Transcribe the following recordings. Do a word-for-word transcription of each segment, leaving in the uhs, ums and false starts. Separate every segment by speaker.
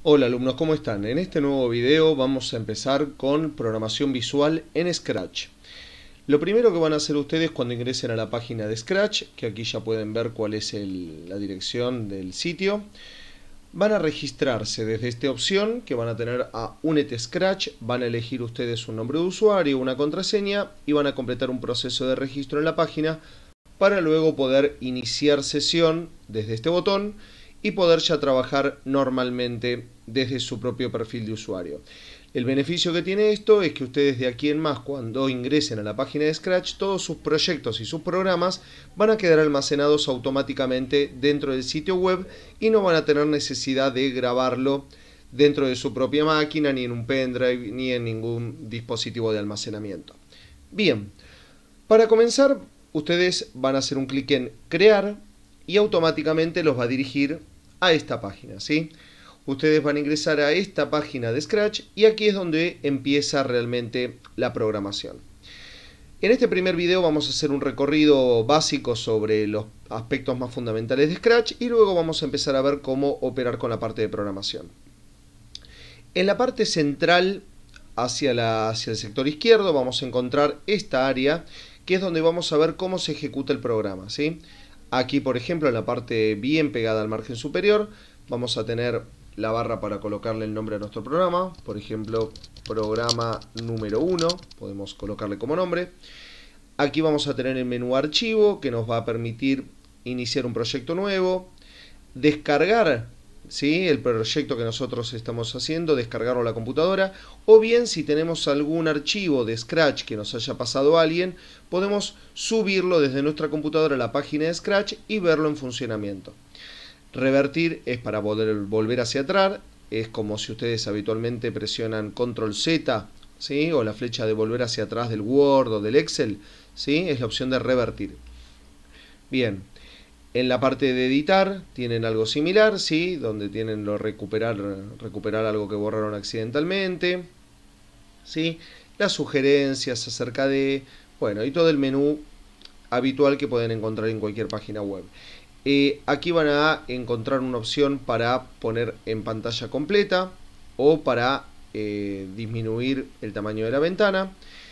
Speaker 1: Hola alumnos, ¿cómo están? En este nuevo video vamos a empezar con programación visual en Scratch. Lo primero que van a hacer ustedes cuando ingresen a la página de Scratch, que aquí ya pueden ver cuál es el, la dirección del sitio, van a registrarse desde esta opción que van a tener a Únete Scratch, van a elegir ustedes un nombre de usuario, una contraseña y van a completar un proceso de registro en la página para luego poder iniciar sesión desde este botón y poder ya trabajar normalmente desde su propio perfil de usuario. El beneficio que tiene esto es que ustedes de aquí en más, cuando ingresen a la página de Scratch, todos sus proyectos y sus programas van a quedar almacenados automáticamente dentro del sitio web y no van a tener necesidad de grabarlo dentro de su propia máquina, ni en un pendrive, ni en ningún dispositivo de almacenamiento. Bien, para comenzar, ustedes van a hacer un clic en Crear y automáticamente los va a dirigir a esta página, ¿sí? Ustedes van a ingresar a esta página de Scratch y aquí es donde empieza realmente la programación. En este primer video vamos a hacer un recorrido básico sobre los aspectos más fundamentales de Scratch y luego vamos a empezar a ver cómo operar con la parte de programación. En la parte central, hacia, la, hacia el sector izquierdo, vamos a encontrar esta área que es donde vamos a ver cómo se ejecuta el programa, ¿sí? Aquí, por ejemplo, en la parte bien pegada al margen superior, vamos a tener la barra para colocarle el nombre a nuestro programa. Por ejemplo, programa número uno, podemos colocarle como nombre. Aquí vamos a tener el menú archivo, que nos va a permitir iniciar un proyecto nuevo, descargar, ¿sí?, el proyecto que nosotros estamos haciendo, descargarlo a la computadora, o bien si tenemos algún archivo de Scratch que nos haya pasado a alguien, podemos subirlo desde nuestra computadora a la página de Scratch y verlo en funcionamiento. Revertir es para poder volver hacia atrás, es como si ustedes habitualmente presionan control Z, ¿sí?, o la flecha de volver hacia atrás del Word o del Excel, ¿sí?, es la opción de revertir. Bien. En la parte de editar tienen algo similar, ¿sí?, donde tienen lo recuperar, recuperar algo que borraron accidentalmente, ¿sí?, las sugerencias acerca de, bueno, y todo el menú habitual que pueden encontrar en cualquier página web. Eh, aquí van a encontrar una opción para poner en pantalla completa o para eh, disminuir el tamaño de la ventana.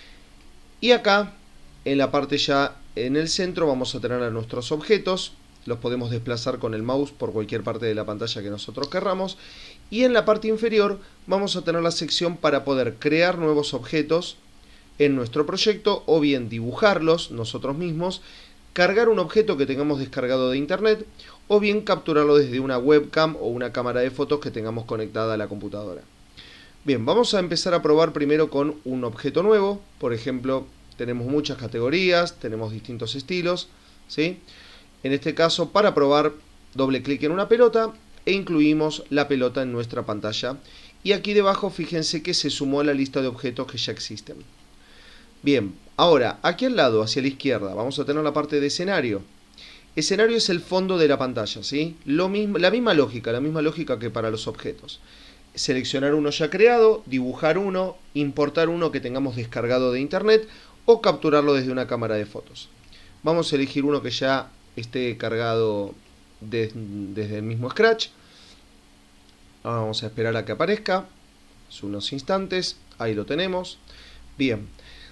Speaker 1: Y acá, en la parte ya en el centro, vamos a tener a nuestros objetos. Los podemos desplazar con el mouse por cualquier parte de la pantalla que nosotros querramos. Y en la parte inferior vamos a tener la sección para poder crear nuevos objetos en nuestro proyecto o bien dibujarlos nosotros mismos, cargar un objeto que tengamos descargado de internet o bien capturarlo desde una webcam o una cámara de fotos que tengamos conectada a la computadora. Bien, vamos a empezar a probar primero con un objeto nuevo. Por ejemplo, tenemos muchas categorías, tenemos distintos estilos, ¿sí? En este caso, para probar, doble clic en una pelota e incluimos la pelota en nuestra pantalla. Y aquí debajo, fíjense que se sumó a la lista de objetos que ya existen. Bien, ahora, aquí al lado, hacia la izquierda, vamos a tener la parte de escenario. Escenario es el fondo de la pantalla, ¿sí? Lo mismo, la misma lógica, la misma lógica que para los objetos. Seleccionar uno ya creado, dibujar uno, importar uno que tengamos descargado de internet o capturarlo desde una cámara de fotos. Vamos a elegir uno que ya esté cargado de, desde el mismo Scratch. Vamos a esperar a que aparezca. Son unos instantes. Ahí lo tenemos. Bien.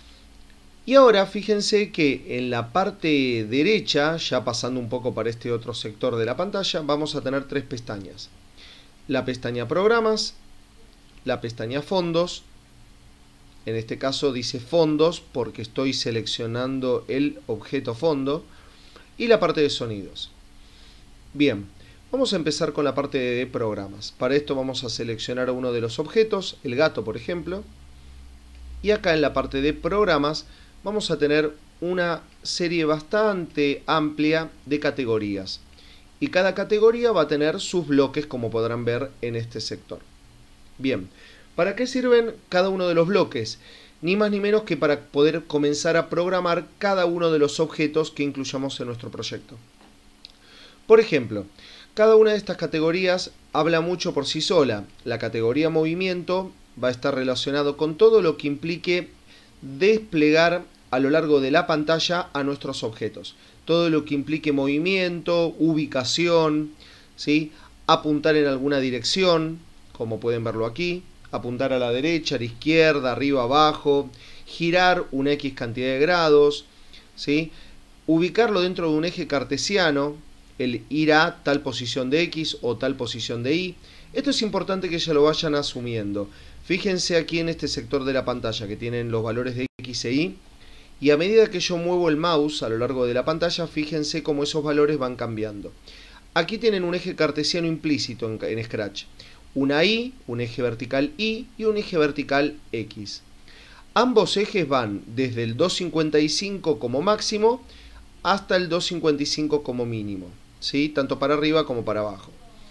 Speaker 1: Y ahora fíjense que en la parte derecha, ya pasando un poco para este otro sector de la pantalla, vamos a tener tres pestañas. La pestaña Programas, la pestaña Fondos. En este caso dice Fondos porque estoy seleccionando el objeto fondo. Y la parte de sonidos. Bien, vamos a empezar con la parte de programas. Para esto vamos a seleccionar uno de los objetos, el gato por ejemplo. Y acá en la parte de programas vamos a tener una serie bastante amplia de categorías. Y cada categoría va a tener sus bloques, como podrán ver en este sector. Bien, ¿para qué sirven cada uno de los bloques? Ni más ni menos que para poder comenzar a programar cada uno de los objetos que incluyamos en nuestro proyecto. Por ejemplo, cada una de estas categorías habla mucho por sí sola. La categoría movimiento va a estar relacionado con todo lo que implique desplegar a lo largo de la pantalla a nuestros objetos. Todo lo que implique movimiento, ubicación, ¿sí?, apuntar en alguna dirección, como pueden verlo aquí, apuntar a la derecha, a la izquierda, arriba, abajo, girar una X cantidad de grados, ¿sí? Ubicarlo dentro de un eje cartesiano, el ir a tal posición de X o tal posición de Y. Esto es importante que ya lo vayan asumiendo. Fíjense aquí en este sector de la pantalla que tienen los valores de X e Y. Y a medida que yo muevo el mouse a lo largo de la pantalla, fíjense cómo esos valores van cambiando. Aquí tienen un eje cartesiano implícito en, en Scratch. Una Y, un eje vertical Y y un eje vertical X. Ambos ejes van desde el doscientos cincuenta y cinco como máximo hasta el doscientos cincuenta y cinco como mínimo, ¿sí? Tanto para arriba como para abajo.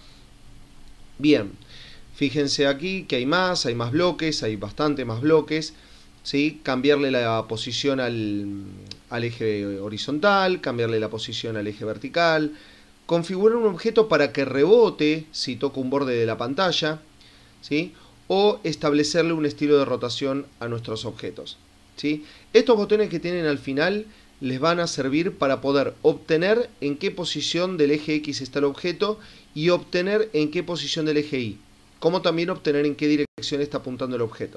Speaker 1: Bien, fíjense aquí que hay más, hay más bloques, hay bastante más bloques, ¿sí? Cambiarle la posición al, al eje horizontal, cambiarle la posición al eje vertical, configurar un objeto para que rebote si toco un borde de la pantalla, ¿sí? O establecerle un estilo de rotación a nuestros objetos, ¿sí? Estos botones que tienen al final les van a servir para poder obtener en qué posición del eje X está el objeto y obtener en qué posición del eje Y, como también obtener en qué dirección está apuntando el objeto.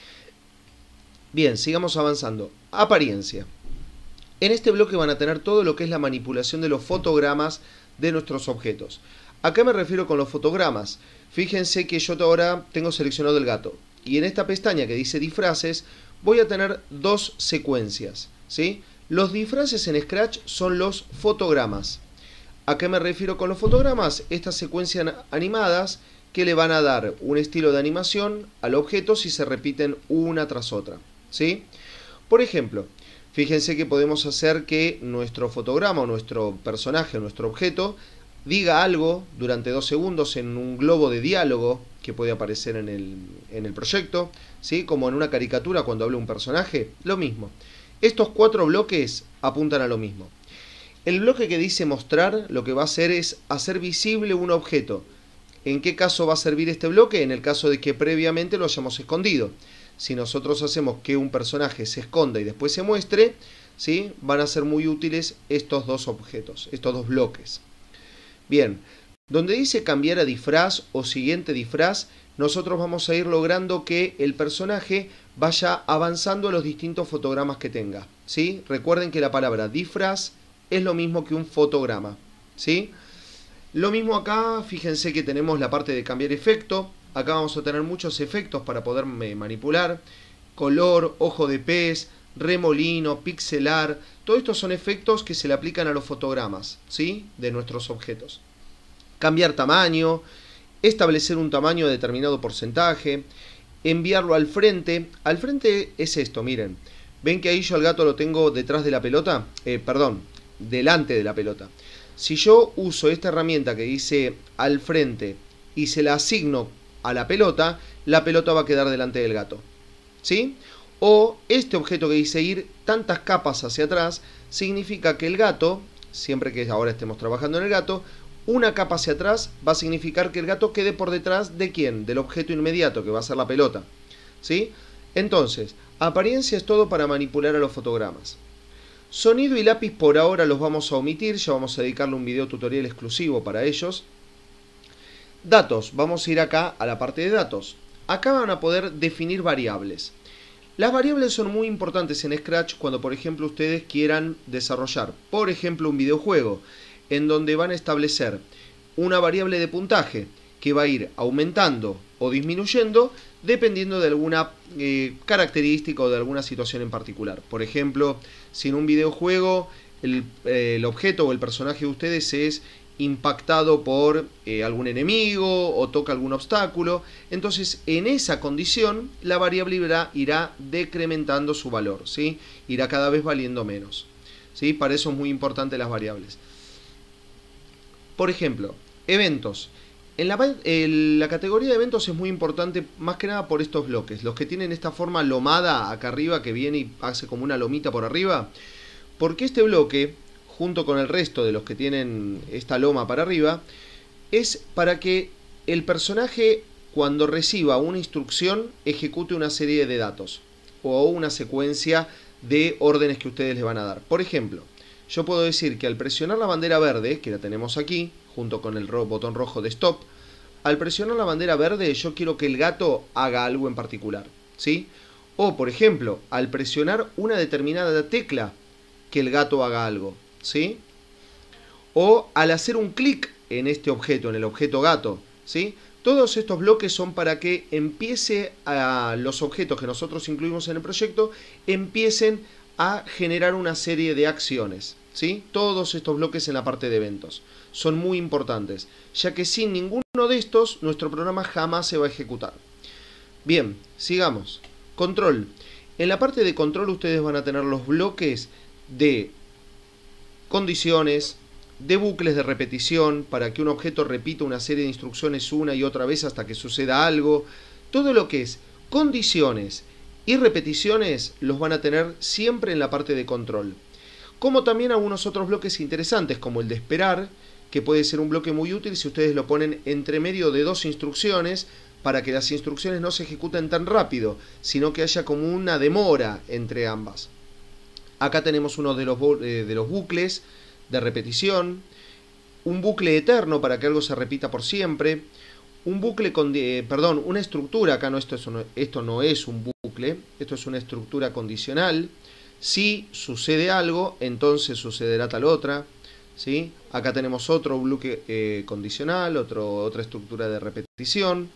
Speaker 1: Bien, sigamos avanzando. Apariencia. En este bloque van a tener todo lo que es la manipulación de los fotogramas de nuestros objetos. ¿A qué me refiero con los fotogramas? Fíjense que yo ahora tengo seleccionado el gato y en esta pestaña que dice disfraces voy a tener dos secuencias, ¿sí? Los disfraces en Scratch son los fotogramas. ¿A qué me refiero con los fotogramas? Estas secuencias animadas que le van a dar un estilo de animación al objeto si se repiten una tras otra, ¿sí? Por ejemplo, fíjense que podemos hacer que nuestro fotograma o nuestro personaje, nuestro objeto, diga algo durante dos segundos en un globo de diálogo que puede aparecer en el, en el proyecto, ¿sí? Como en una caricatura cuando habla un personaje, lo mismo. Estos cuatro bloques apuntan a lo mismo. El bloque que dice mostrar lo que va a hacer es hacer visible un objeto. ¿En qué caso va a servir este bloque? En el caso de que previamente lo hayamos escondido. Si nosotros hacemos que un personaje se esconda y después se muestre, ¿sí? Van a ser muy útiles estos dos objetos, estos dos bloques. Bien, donde dice cambiar a disfraz o siguiente disfraz, nosotros vamos a ir logrando que el personaje vaya avanzando a los distintos fotogramas que tenga, ¿sí? Recuerden que la palabra disfraz es lo mismo que un fotograma, ¿sí? Lo mismo acá, fíjense que tenemos la parte de cambiar efecto. Acá vamos a tener muchos efectos para poder manipular. Color, ojo de pez, remolino, pixelar. Todo esto son efectos que se le aplican a los fotogramas, ¿sí? De nuestros objetos. Cambiar tamaño, establecer un tamaño de determinado porcentaje, enviarlo al frente. Al frente es esto, miren. ¿Ven que ahí yo al gato lo tengo detrás de la pelota? Eh, perdón, delante de la pelota. Si yo uso esta herramienta que dice al frente y se la asigno a la pelota, la pelota va a quedar delante del gato, ¿sí? O este objeto que dice ir tantas capas hacia atrás, significa que el gato, siempre que ahora estemos trabajando en el gato, una capa hacia atrás va a significar que el gato quede por detrás de ¿quién? Del objeto inmediato, que va a ser la pelota, ¿sí? Entonces, apariencia es todo para manipular a los fotogramas. Sonido y lápiz por ahora los vamos a omitir, ya vamos a dedicarle un video tutorial exclusivo para ellos. Datos, vamos a ir acá a la parte de datos. Acá van a poder definir variables. Las variables son muy importantes en Scratch cuando, por ejemplo, ustedes quieran desarrollar, por ejemplo, un videojuego en donde van a establecer una variable de puntaje que va a ir aumentando o disminuyendo dependiendo de alguna eh, característica o de alguna situación en particular. Por ejemplo, si en un videojuego el, eh, el objeto o el personaje de ustedes es impactado por eh, algún enemigo o toca algún obstáculo, entonces en esa condición la variable irá, irá decrementando su valor, ¿sí? Irá cada vez valiendo menos, ¿sí? Para eso es muy importante las variables. Por ejemplo, eventos. En la, en la categoría de eventos es muy importante más que nada por estos bloques. Los que tienen esta forma lomada acá arriba que viene y hace como una lomita por arriba. Porque este bloque, junto con el resto de los que tienen esta loma para arriba, es para que el personaje cuando reciba una instrucción ejecute una serie de datos o una secuencia de órdenes que ustedes le van a dar. Por ejemplo, yo puedo decir que al presionar la bandera verde, que la tenemos aquí, junto con el ro- botón rojo de stop, al presionar la bandera verde yo quiero que el gato haga algo en particular, ¿sí? O, por ejemplo, al presionar una determinada tecla, que el gato haga algo, ¿sí? O al hacer un clic en este objeto, en el objeto gato, ¿sí? Todos estos bloques son para que empiece a los objetos que nosotros incluimos en el proyecto empiecen a generar una serie de acciones, ¿sí? Todos estos bloques en la parte de eventos son muy importantes, ya que sin ninguno de estos nuestro programa jamás se va a ejecutar. Bien, sigamos. Control. En la parte de control ustedes van a tener los bloques de condiciones, de bucles de repetición, para que un objeto repita una serie de instrucciones una y otra vez hasta que suceda algo. Todo lo que es condiciones y repeticiones los van a tener siempre en la parte de control. Como también algunos otros bloques interesantes, como el de esperar, que puede ser un bloque muy útil si ustedes lo ponen entre medio de dos instrucciones, para que las instrucciones no se ejecuten tan rápido, sino que haya como una demora entre ambas. Acá tenemos uno de los, eh, de los bucles de repetición, un bucle eterno para que algo se repita por siempre, un bucle con, eh, perdón, una estructura, acá no esto, es no, esto no es un bucle, esto es una estructura condicional. Si sucede algo, entonces sucederá tal otra, ¿sí? Acá tenemos otro bloque eh, condicional, otro, otra estructura de repetición.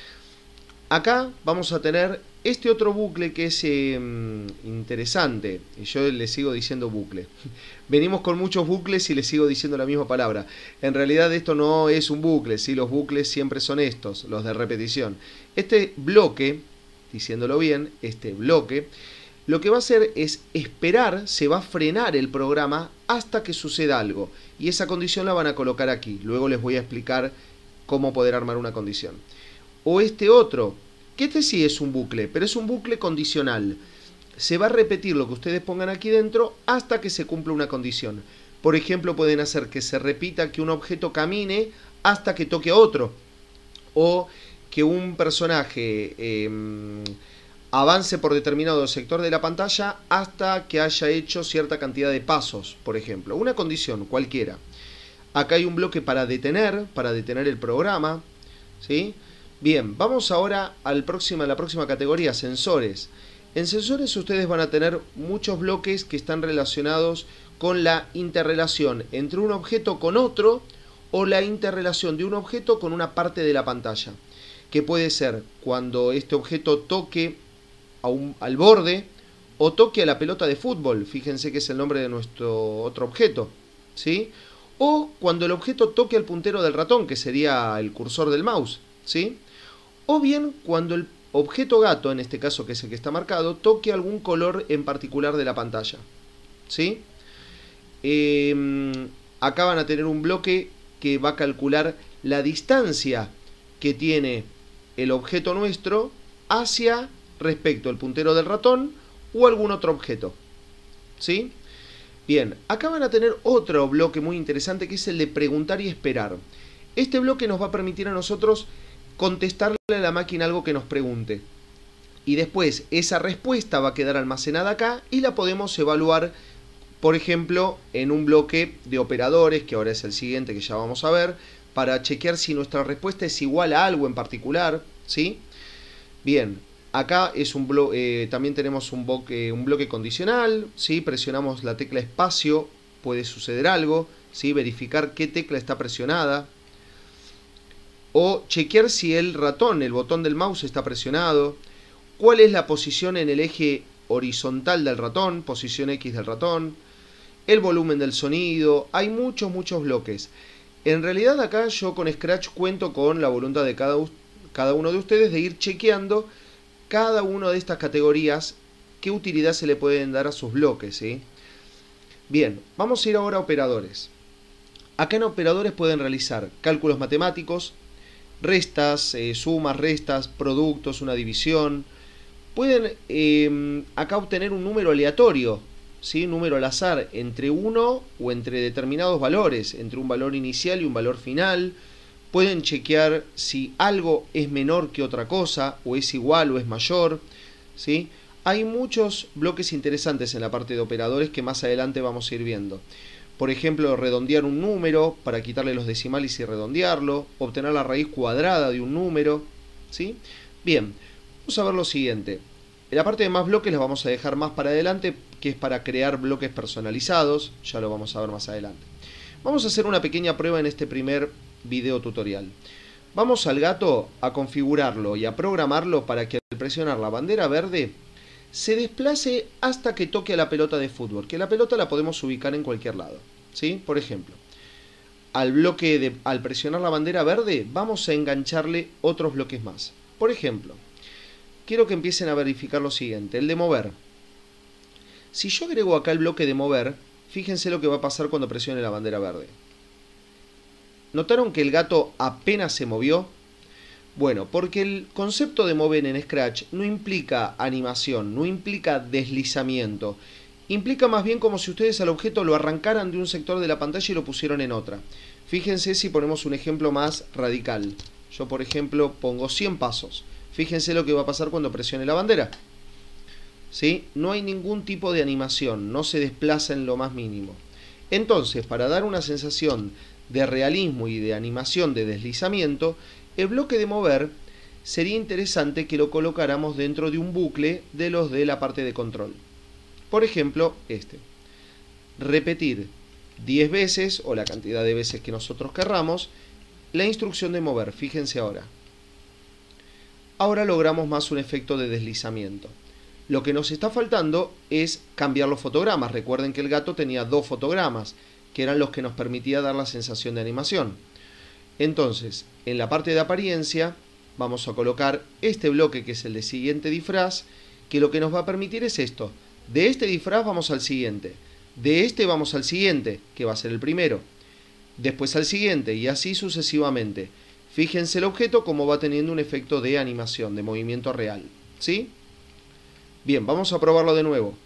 Speaker 1: Acá vamos a tener este otro bucle que es eh, interesante, y yo le sigo diciendo bucle. Venimos con muchos bucles y le sigo diciendo la misma palabra. En realidad esto no es un bucle, ¿sí? Los bucles siempre son estos, los de repetición. Este bloque, diciéndolo bien, este bloque, lo que va a hacer es esperar, se va a frenar el programa hasta que suceda algo. Y esa condición la van a colocar aquí. Luego les voy a explicar cómo poder armar una condición. O este otro, que este sí es un bucle, pero es un bucle condicional. Se va a repetir lo que ustedes pongan aquí dentro hasta que se cumpla una condición. Por ejemplo, pueden hacer que se repita que un objeto camine hasta que toque a otro. O que un personaje eh, avance por determinado sector de la pantalla hasta que haya hecho cierta cantidad de pasos, por ejemplo. Una condición cualquiera. Acá hay un bloque para detener, para detener el programa, ¿sí? Bien, vamos ahora al próximo, a la próxima categoría, sensores. En sensores ustedes van a tener muchos bloques que están relacionados con la interrelación entre un objeto con otro o la interrelación de un objeto con una parte de la pantalla. Que puede ser cuando este objeto toque a un, al borde o toque a la pelota de fútbol. Fíjense que es el nombre de nuestro otro objeto, ¿sí? O cuando el objeto toque al puntero del ratón, que sería el cursor del mouse, ¿sí? O bien cuando el objeto gato, en este caso que es el que está marcado, toque algún color en particular de la pantalla, ¿sí? Eh, acá van a tener un bloque que va a calcular la distancia que tiene el objeto nuestro hacia respecto al puntero del ratón o algún otro objeto, ¿sí? Bien, acá van a tener otro bloque muy interesante que es el de preguntar y esperar. Este bloque nos va a permitir a nosotros contestarle a la máquina algo que nos pregunte. Y después esa respuesta va a quedar almacenada acá y la podemos evaluar, por ejemplo, en un bloque de operadores, que ahora es el siguiente que ya vamos a ver, para chequear si nuestra respuesta es igual a algo en particular, ¿sí? Bien, acá es un blo eh, también tenemos un bloque, un bloque condicional, ¿sí? Presionamos la tecla espacio, puede suceder algo, ¿sí? Verificar qué tecla está presionada. O chequear si el ratón, el botón del mouse está presionado. Cuál es la posición en el eje horizontal del ratón, posición X del ratón. El volumen del sonido. Hay muchos, muchos bloques. En realidad acá yo con Scratch cuento con la voluntad de cada, cada uno de ustedes de ir chequeando cada una de estas categorías, qué utilidad se le pueden dar a sus bloques, ¿sí? Bien, vamos a ir ahora a operadores. Acá en operadores pueden realizar cálculos matemáticos, restas, eh, sumas, restas, productos, una división. Pueden eh, acá obtener un número aleatorio, ¿sí? Un número al azar entre uno o entre determinados valores, entre un valor inicial y un valor final. Pueden chequear si algo es menor que otra cosa, o es igual o es mayor, ¿sí? Hay muchos bloques interesantes en la parte de operadores que más adelante vamos a ir viendo. Por ejemplo, redondear un número para quitarle los decimales y redondearlo, obtener la raíz cuadrada de un número, ¿sí? Bien, vamos a ver lo siguiente. En la parte de más bloques la vamos a dejar más para adelante, que es para crear bloques personalizados, ya lo vamos a ver más adelante. Vamos a hacer una pequeña prueba en este primer video tutorial. Vamos al gato a configurarlo y a programarlo para que al presionar la bandera verde se desplace hasta que toque a la pelota de fútbol, que la pelota la podemos ubicar en cualquier lado, ¿sí? Por ejemplo, al bloque de, al presionar la bandera verde vamos a engancharle otros bloques más. Por ejemplo, quiero que empiecen a verificar lo siguiente, el de mover. Si yo agrego acá el bloque de mover, fíjense lo que va a pasar cuando presione la bandera verde. ¿Notaron que el gato apenas se movió? Bueno, porque el concepto de mover en Scratch no implica animación, no implica deslizamiento. Implica más bien como si ustedes al objeto lo arrancaran de un sector de la pantalla y lo pusieron en otra. Fíjense si ponemos un ejemplo más radical. Yo, por ejemplo, pongo cien pasos. Fíjense lo que va a pasar cuando presione la bandera. ¿Sí? No hay ningún tipo de animación, no se desplaza en lo más mínimo. Entonces, para dar una sensación de realismo y de animación de deslizamiento, el bloque de mover sería interesante que lo colocáramos dentro de un bucle de los de la parte de control. Por ejemplo, este. Repetir diez veces, o la cantidad de veces que nosotros querramos, la instrucción de mover. Fíjense ahora. Ahora logramos más un efecto de deslizamiento. Lo que nos está faltando es cambiar los fotogramas. Recuerden que el gato tenía dos fotogramas, que eran los que nos permitía dar la sensación de animación. Entonces, en la parte de apariencia, vamos a colocar este bloque que es el de siguiente disfraz, que lo que nos va a permitir es esto. De este disfraz vamos al siguiente. De este vamos al siguiente, que va a ser el primero. Después al siguiente, y así sucesivamente. Fíjense el objeto como va teniendo un efecto de animación, de movimiento real. ¿Sí? Bien, vamos a probarlo de nuevo.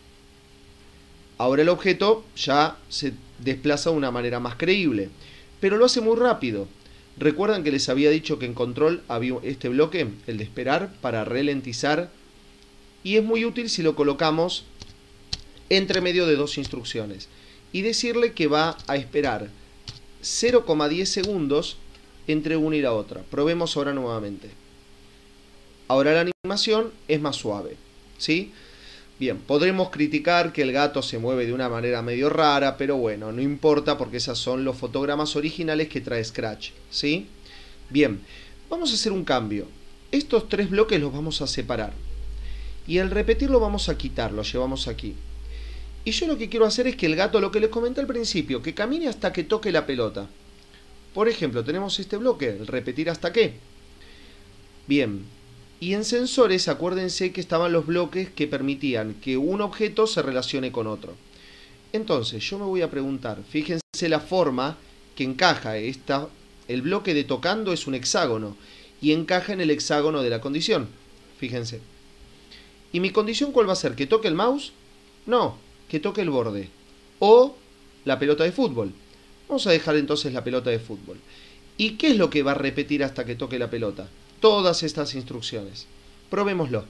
Speaker 1: Ahora el objeto ya se desplaza de una manera más creíble, pero lo hace muy rápido. ¿Recuerdan que les había dicho que en control había este bloque, el de esperar, para ralentizar? Y es muy útil si lo colocamos entre medio de dos instrucciones. Y decirle que va a esperar cero coma diez segundos entre una y la otra. Probemos ahora nuevamente. Ahora la animación es más suave, ¿sí? Bien, podremos criticar que el gato se mueve de una manera medio rara, pero bueno, no importa porque esos son los fotogramas originales que trae Scratch, ¿sí? Bien, vamos a hacer un cambio. Estos tres bloques los vamos a separar. Y al repetirlo vamos a quitar, lo llevamos aquí. Y yo lo que quiero hacer es que el gato, lo que les comenté al principio, que camine hasta que toque la pelota. Por ejemplo, tenemos este bloque, el repetir hasta qué. Bien. Y en sensores, acuérdense que estaban los bloques que permitían que un objeto se relacione con otro. Entonces, yo me voy a preguntar, fíjense la forma que encaja. Esta, el bloque de tocando es un hexágono y encaja en el hexágono de la condición. Fíjense. ¿Y mi condición cuál va a ser? ¿Que toque el mouse? No, que toque el borde. O la pelota de fútbol. Vamos a dejar entonces la pelota de fútbol. ¿Y qué es lo que va a repetir hasta que toque la pelota? Todas estas instrucciones. Probémoslo.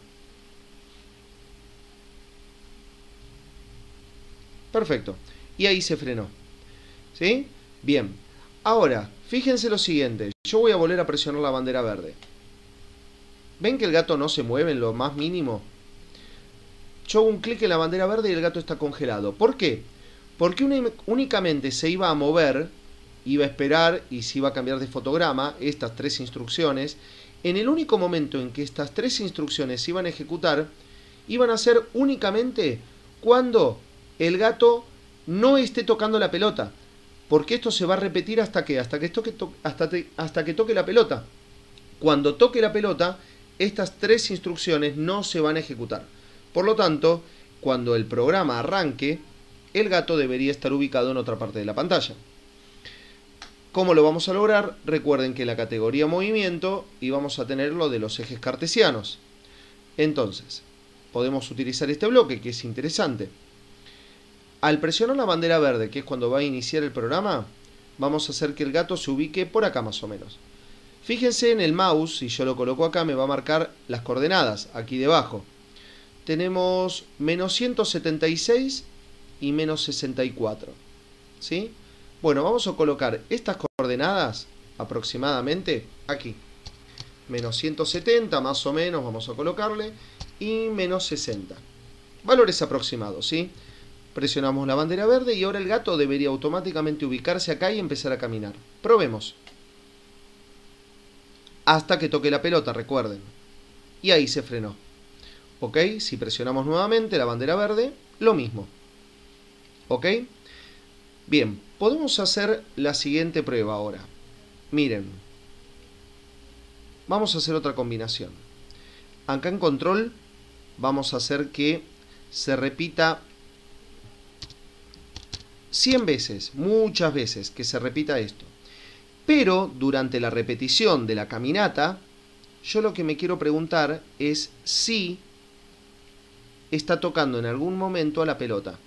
Speaker 1: Perfecto. Y ahí se frenó. ¿Sí? Bien. Ahora, fíjense lo siguiente. Yo voy a volver a presionar la bandera verde. ¿Ven que el gato no se mueve en lo más mínimo? Yo hago un clic en la bandera verde y el gato está congelado. ¿Por qué? Porque únicamente se iba a mover, iba a esperar y se iba a cambiar de fotograma, estas tres instrucciones. En el único momento en que estas tres instrucciones se iban a ejecutar, iban a ser únicamente cuando el gato no esté tocando la pelota. Porque esto se va a repetir hasta que, hasta que, toque, to, hasta, te, hasta que toque la pelota. Cuando toque la pelota, estas tres instrucciones no se van a ejecutar. Por lo tanto, cuando el programa arranque, el gato debería estar ubicado en otra parte de la pantalla. ¿Cómo lo vamos a lograr? Recuerden que en la categoría movimiento íbamos a tener lo de los ejes cartesianos. Entonces, podemos utilizar este bloque que es interesante. Al presionar la bandera verde, que es cuando va a iniciar el programa, vamos a hacer que el gato se ubique por acá más o menos. Fíjense en el mouse, si yo lo coloco acá me va a marcar las coordenadas, aquí debajo. Tenemos menos ciento setenta y seis y menos sesenta y cuatro. ¿sí? Bueno, vamos a colocar estas coordenadas aproximadamente aquí. Menos ciento setenta más o menos vamos a colocarle y menos sesenta. Valores aproximados, ¿sí? Presionamos la bandera verde y ahora el gato debería automáticamente ubicarse acá y empezar a caminar. Probemos. Hasta que toque la pelota, recuerden. Y ahí se frenó. ¿Ok? Si presionamos nuevamente la bandera verde, lo mismo. ¿Ok? Bien, podemos hacer la siguiente prueba ahora. Miren. Vamos a hacer otra combinación. Acá en control vamos a hacer que se repita cien veces, muchas veces, que se repita esto. Pero durante la repetición de la caminata, yo lo que me quiero preguntar es si está tocando en algún momento a la pelota.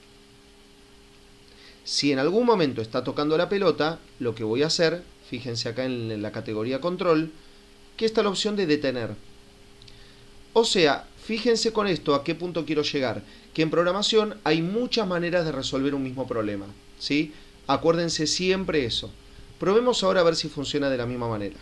Speaker 1: Si en algún momento está tocando la pelota, lo que voy a hacer, fíjense acá en la categoría control, que está la opción de detener. O sea, fíjense con esto a qué punto quiero llegar, que en programación hay muchas maneras de resolver un mismo problema, ¿sí? Acuérdense siempre eso. Probemos ahora a ver si funciona de la misma manera.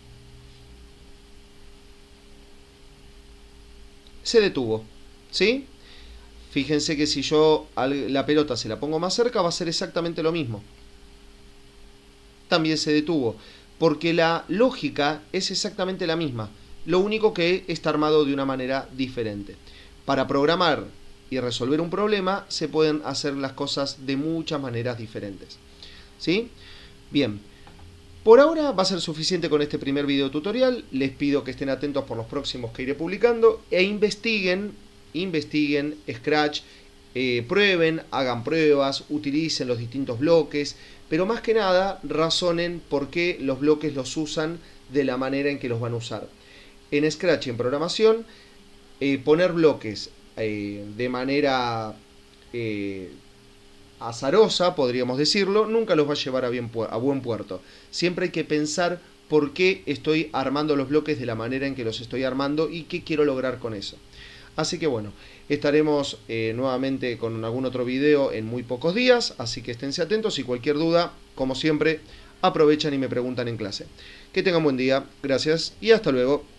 Speaker 1: Se detuvo, ¿sí? Fíjense que si yo la pelota se la pongo más cerca va a ser exactamente lo mismo. También se detuvo, porque la lógica es exactamente la misma. Lo único que está armado de una manera diferente. Para programar y resolver un problema se pueden hacer las cosas de muchas maneras diferentes, ¿sí? Bien, por ahora va a ser suficiente con este primer video tutorial. Les pido que estén atentos por los próximos que iré publicando e investiguen, investiguen Scratch, eh, prueben, hagan pruebas, utilicen los distintos bloques, pero más que nada razonen por qué los bloques los usan de la manera en que los van a usar. En Scratch, en programación, eh, poner bloques eh, de manera eh, azarosa, podríamos decirlo, nunca los va a llevar a, bien, a buen puerto. Siempre hay que pensar por qué estoy armando los bloques de la manera en que los estoy armando y qué quiero lograr con eso. Así que bueno, estaremos eh, nuevamente con algún otro video en muy pocos días, así que esténse atentos y cualquier duda, como siempre, aprovechan y me preguntan en clase. Que tengan buen día, gracias y hasta luego.